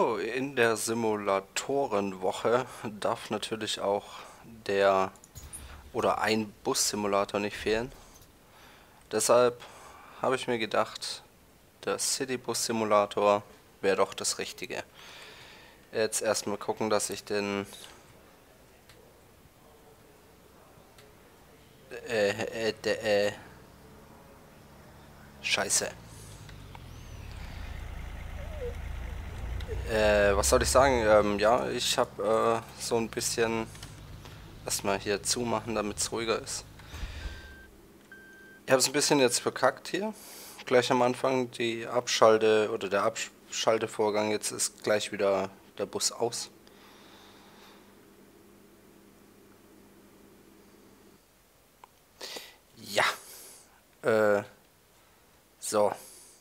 So, in der Simulatorenwoche darf natürlich auch der oder ein Bus-Simulator nicht fehlen. Deshalb habe ich mir gedacht, der City-Bus-Simulator wäre doch das Richtige. Jetzt erstmal gucken, dass ich den Scheiße. Was soll ich sagen? Ja, ich habe so ein bisschen erstmal hier zumachen, damit es ruhiger ist. Ich habe es ein bisschen jetzt verkackt hier. Gleich am Anfang die Abschalte oder der Abschaltevorgang. Jetzt ist gleich wieder der Bus aus. Ja. So.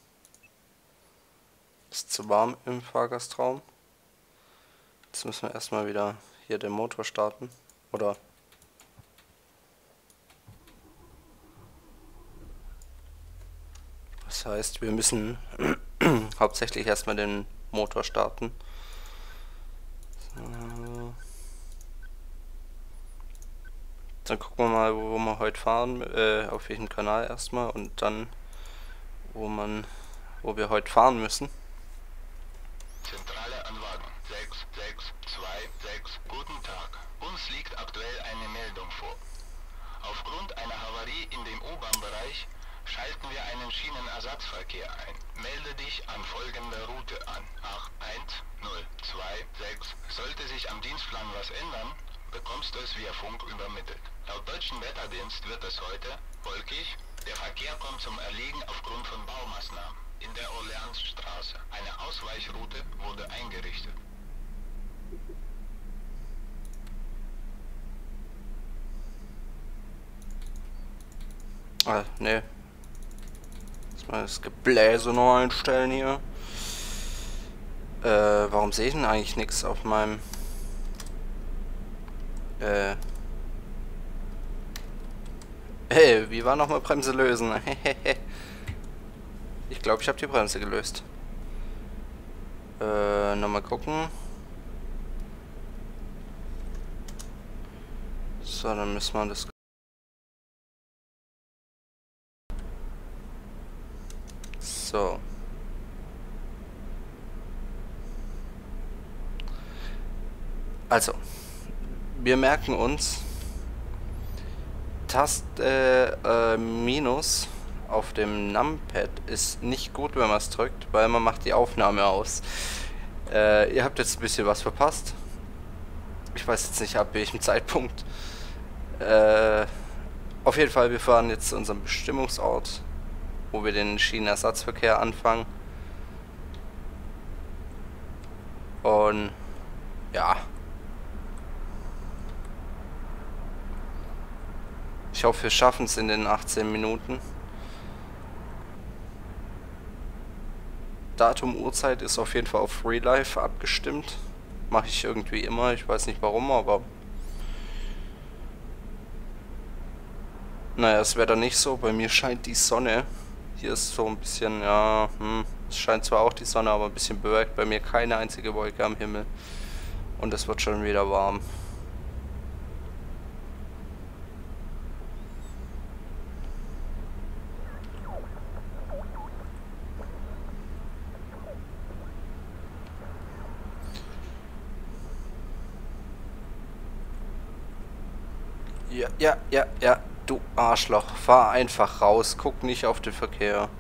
Ist zu warm im Fahrgastraum. Jetzt müssen wir erstmal wieder hier den Motor starten. Oder... Das heißt, wir müssen hauptsächlich erstmal den Motor starten. So. Dann gucken wir mal, wo wir heute fahren, auf welchem Kanal erstmal und dann, wo wir heute fahren müssen. Zentrale Anwagen 6626, guten Tag. Uns liegt aktuell eine Meldung vor. Aufgrund einer Havarie in dem U-Bahn-Bereich schalten wir einen Schienenersatzverkehr ein. Melde dich an folgender Route an. 81026. Sollte sich am Dienstplan was ändern, bekommst du es via Funk übermittelt. Laut deutschen Wetterdienst wird es heute wolkig. Der Verkehr kommt zum Erliegen aufgrund von Baumaßnahmen. In der Orleansstraße. Eine Ausweichroute wurde eingerichtet. Ne. Mal das Gebläse noch einstellen hier. Warum sehe ich denn eigentlich nichts auf meinem... Hey, wie war nochmal Bremse lösen? Ich glaube, ich habe die Bremse gelöst. Nochmal gucken. So, dann müssen wir das... So. Also, wir merken uns, Taste Minus auf dem Numpad ist nicht gut, wenn man es drückt, weil man macht die Aufnahme aus. Ihr habt jetzt ein bisschen was verpasst. Ich weiß jetzt nicht ab welchem Zeitpunkt. Auf jeden Fall, wir fahren jetzt zu unserem Bestimmungsort, wo wir den Schienenersatzverkehr anfangen. Und ja. Ich hoffe, wir schaffen es in den 18 Minuten. Datum, Uhrzeit ist auf jeden Fall auf Free Life abgestimmt. Mache ich irgendwie immer, ich weiß nicht warum, aber... Naja, es wäre dann nicht so, bei mir scheint die Sonne. Hier ist so ein bisschen, ja, es scheint zwar auch die Sonne, aber ein bisschen bewölkt. Bei mir keine einzige Wolke am Himmel. Und es wird schon wieder warm. Ja, du Arschloch. Fahr einfach raus, guck nicht auf den Verkehr.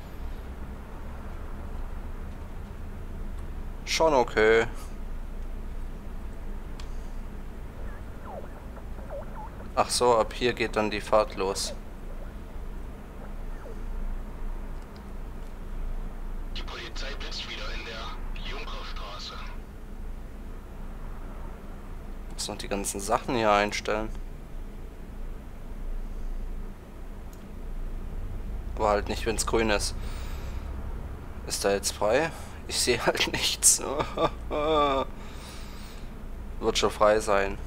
Schon okay. Ach so, ab hier geht dann die Fahrt los. Die Polizei blitzt wieder in der Junkerstraße. Muss noch die ganzen Sachen hier einstellen. Aber halt nicht, wenn es grün ist. Ist da jetzt frei? Ich sehe halt nichts. Wird schon frei sein.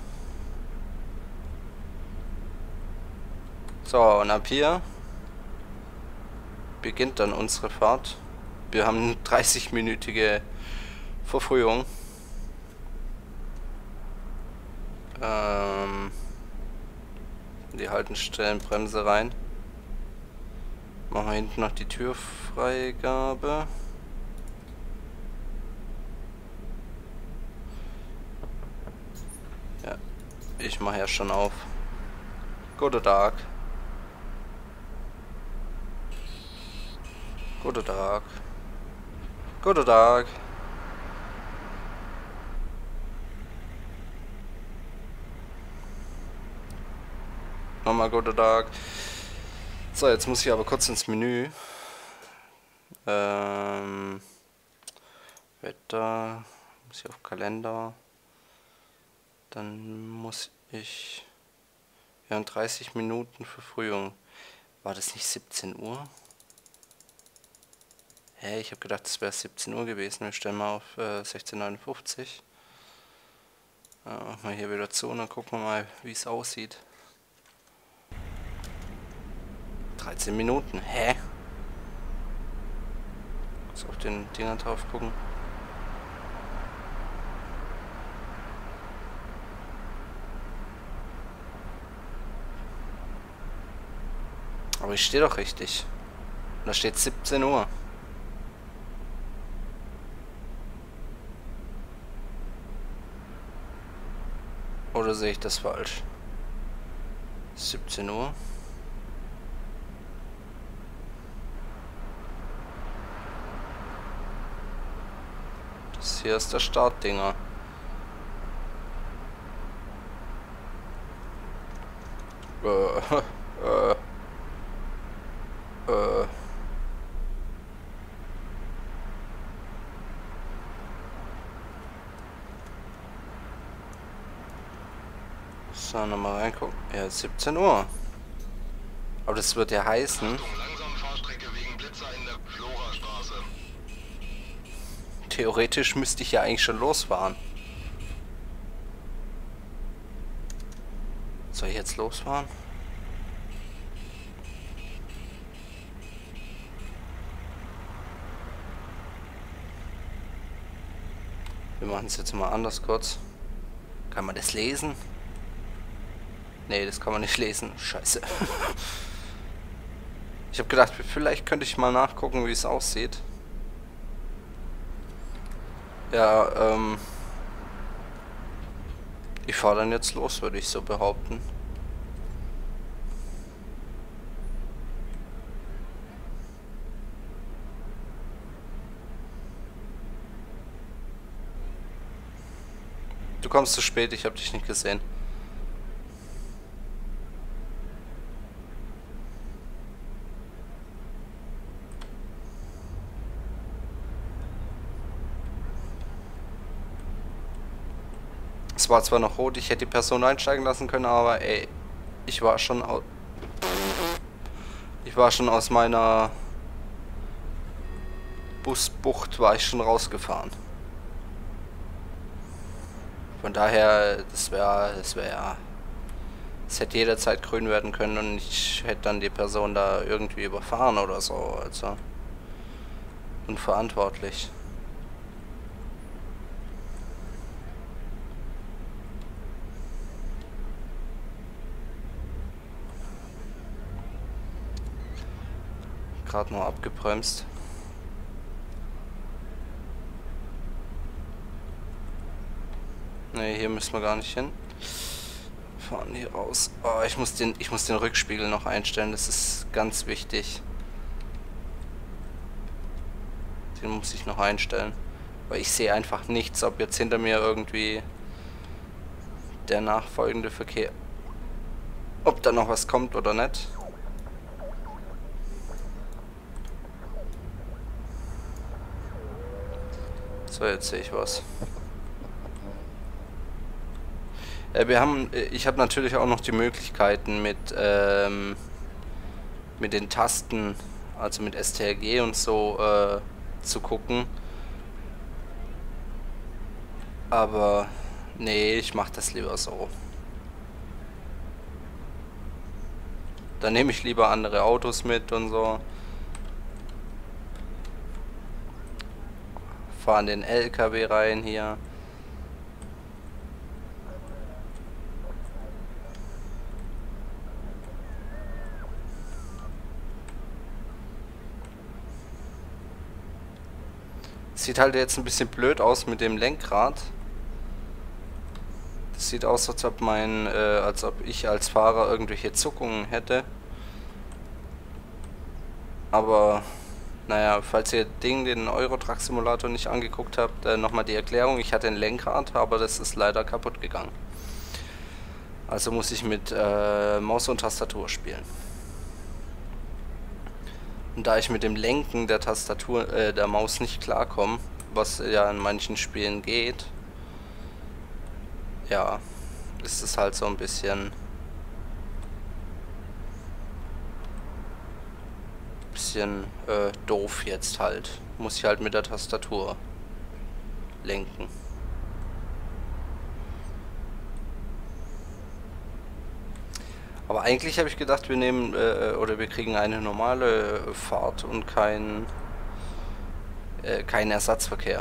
So, und ab hier beginnt dann unsere Fahrt. Wir haben eine 30-minütige Verfrühung. Die Haltestellenbremse rein. Machen wir hinten noch die Türfreigabe. Ja, ich mache ja schon auf. Guten Tag. Guten Tag. Guten Tag. Nochmal guten Tag. So, jetzt muss ich aber kurz ins Menü. Wetter. Muss ich auf Kalender. Dann muss ich... Wir haben 30 Minuten Verfrühung. War das nicht 17 Uhr? Hä, ich habe gedacht, es wäre 17 Uhr gewesen. Wir stellen mal auf 16:59. Machen wir hier wieder zu und dann gucken wir mal, wie es aussieht. 13 Minuten. Hä? Muss auf den Dinger drauf gucken. Aber ich stehe doch richtig. Da steht 17 Uhr. Oder sehe ich das falsch? 17 Uhr. Das hier ist der Startdinger. So, nochmal reingucken. Ja, 17 Uhr. Aber das wird ja heißen... Langsam Fahrstrecke wegen Blitzer in der Florastraße. Theoretisch müsste ich ja eigentlich schon losfahren. Soll ich jetzt losfahren? Wir machen es jetzt mal anders kurz. Kann man das lesen? Nee, das kann man nicht lesen. Scheiße. Ich habe gedacht, vielleicht könnte ich mal nachgucken, wie es aussieht. Ja, ich fahre dann jetzt los, würde ich so behaupten. Du kommst zu spät, ich habe dich nicht gesehen. Es war zwar noch rot, ich hätte die Person einsteigen lassen können, aber ey, ich war schon aus meiner Busbucht war ich schon rausgefahren. Von daher, es hätte jederzeit grün werden können und ich hätte dann die Person da irgendwie überfahren oder so, also unverantwortlich. Gerade noch abgebremst. Ne, hier müssen wir gar nicht hin. Fahren hier raus. Oh, ich muss den Rückspiegel noch einstellen, das ist ganz wichtig. Den muss ich noch einstellen. Weil ich sehe einfach nichts, ob jetzt hinter mir irgendwie der nachfolgende Verkehr, ob da noch was kommt oder nicht. So, jetzt sehe ich was. Ich habe natürlich auch noch die Möglichkeiten mit den Tasten, also mit STRG und so zu gucken. Aber nee, ich mache das lieber so. Dann nehme ich lieber andere Autos mit und so. fahre in den LKW rein hier. Sieht halt jetzt ein bisschen blöd aus mit dem Lenkrad. Das sieht aus, als ob ich als Fahrer irgendwelche Zuckungen hätte. Aber naja, falls ihr den Euro-Truck Simulator nicht angeguckt habt, nochmal die Erklärung. Ich hatte ein Lenkrad, aber das ist leider kaputt gegangen. Also muss ich mit Maus und Tastatur spielen. Und da ich mit dem Lenken der Tastatur, der Maus nicht klarkomme, was ja in manchen Spielen geht, ja, ist es halt so ein bisschen doof jetzt halt. Muss ich halt mit der Tastatur lenken. Aber eigentlich habe ich gedacht, wir nehmen oder wir kriegen eine normale Fahrt und keinen Ersatzverkehr.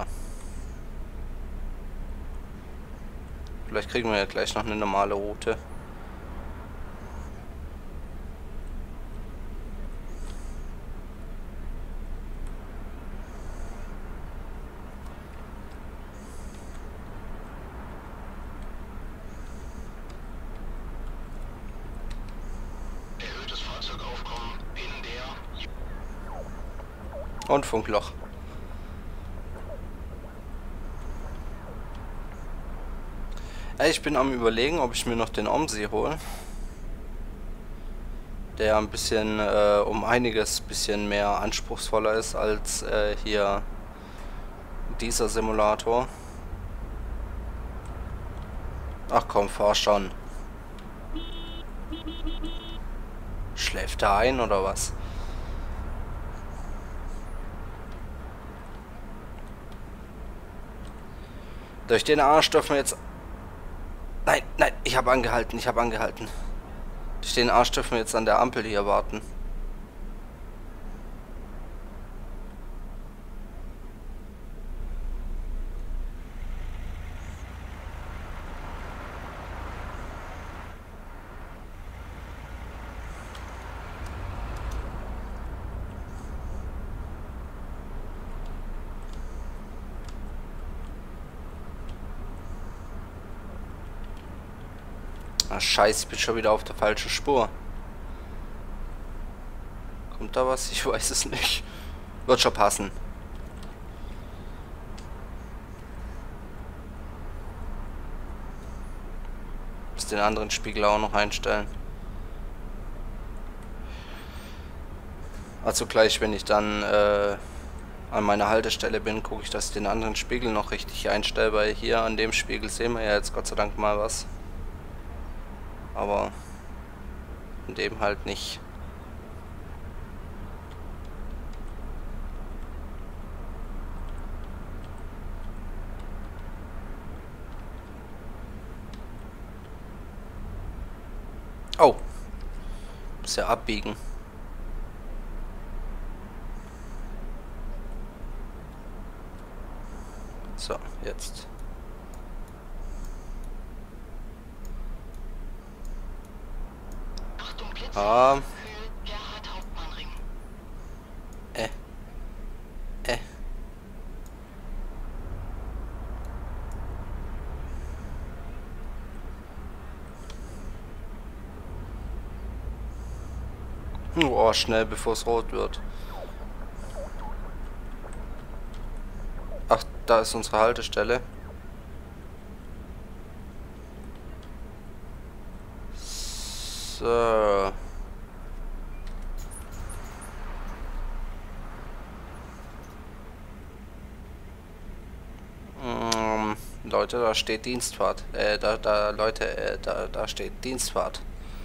Vielleicht kriegen wir ja gleich noch eine normale Route. Und Funkloch. Ich bin am Überlegen, ob ich mir noch den OMSI hole. Der ein bisschen um einiges bisschen mehr anspruchsvoller ist als hier dieser Simulator. Ach komm, fahr schon. Schläft er ein oder was? Durch den Arsch dürfen wir jetzt... Nein, nein, ich habe angehalten, Durch den Arsch dürfen wir jetzt an der Ampel hier warten. Ah, scheiße, ich bin schon wieder auf der falschen Spur. Kommt da was? Ich weiß es nicht. Wird schon passen. Muss den anderen Spiegel auch noch einstellen. Also gleich, wenn ich dann an meiner Haltestelle bin, gucke ich, dass ich den anderen Spiegel noch richtig einstelle, weil hier an dem Spiegel sehen wir ja jetzt Gott sei Dank mal was. Aber in dem halt nicht. Oh. Muss ja abbiegen. So, jetzt. Ah. Oh, schnell, bevor es rot wird. Ach, da ist unsere Haltestelle. So. Leute, da steht Dienstfahrt. Leute, da steht Dienstfahrt.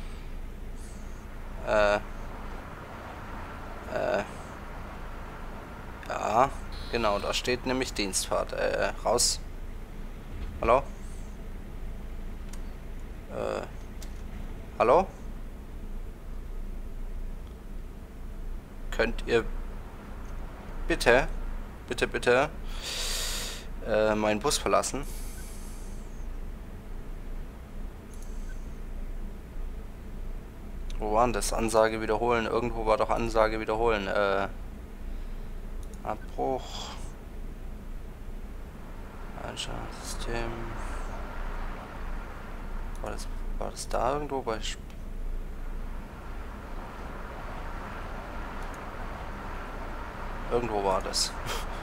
Ja, genau, da steht nämlich Dienstfahrt. Raus. Hallo? Hallo? Könnt ihr bitte, bitte, bitte meinen Bus verlassen. Wo war denn das? Ansage wiederholen. Irgendwo war doch Ansage wiederholen. Abbruch. Einstellungssystem. War das da irgendwo bei... Irgendwo war das.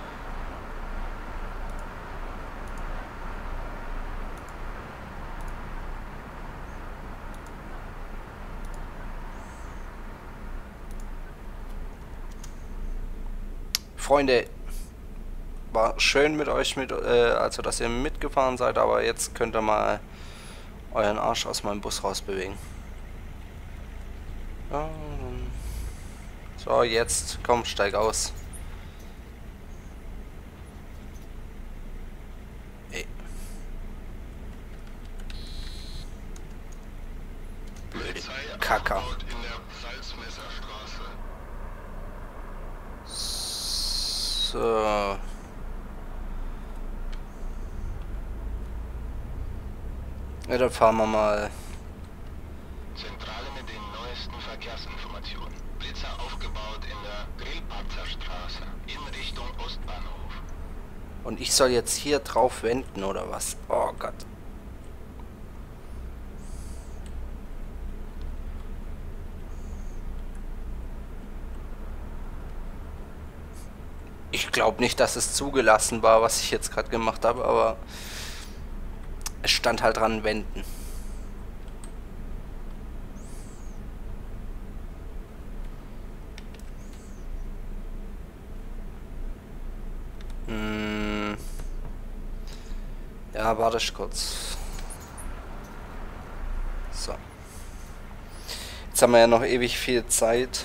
Freunde, war schön mit euch, also dass ihr mitgefahren seid, aber jetzt könnt ihr mal euren Arsch aus meinem Bus rausbewegen. So, jetzt, komm, steig aus. Ey. Blöde Kacker. So. Ja, dann fahren wir mal. Zentrale mit den neuesten Verkehrsinformationen. Blitzer aufgebaut in der Grillparzerstraße in Richtung Ostbahnhof. Und ich soll jetzt hier drauf wenden, oder was? Oh Gott. Ich glaube nicht, dass es zugelassen war, was ich jetzt gerade gemacht habe, aber es stand halt dran, wenden. Ja, warte kurz. So. Jetzt haben wir ja noch ewig viel Zeit.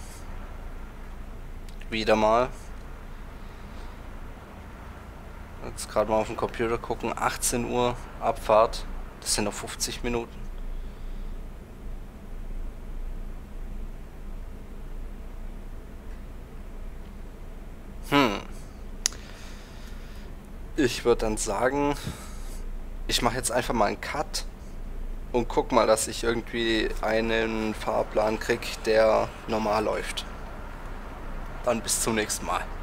Wieder mal. Jetzt gerade mal auf den Computer gucken. 18 Uhr Abfahrt. Das sind noch 50 Minuten. Ich würde dann sagen, ich mache jetzt einfach mal einen Cut und guck mal, dass ich irgendwie einen Fahrplan krieg, der normal läuft. Dann bis zum nächsten Mal.